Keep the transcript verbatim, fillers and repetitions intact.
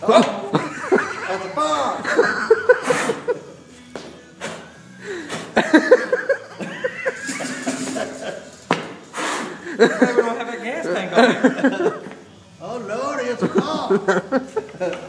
Oh, that's a fox. We don't have a gas tank on it. Oh Lord, it's a fox.